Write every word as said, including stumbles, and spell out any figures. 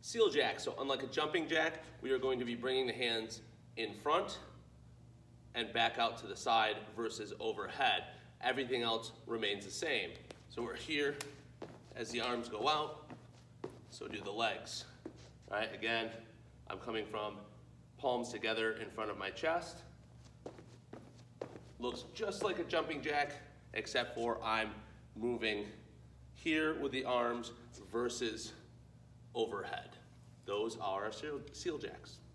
Seal jack. So unlike a jumping jack, we are going to be bringing the hands in front and back out to the side versus overhead. Everything else remains the same. So we're here as the arms go out, so do the legs. All right, again, I'm coming from palms together in front of my chest. Looks just like a jumping jack, except for I'm moving here with the arms versus overhead. Those are our seal, seal jacks.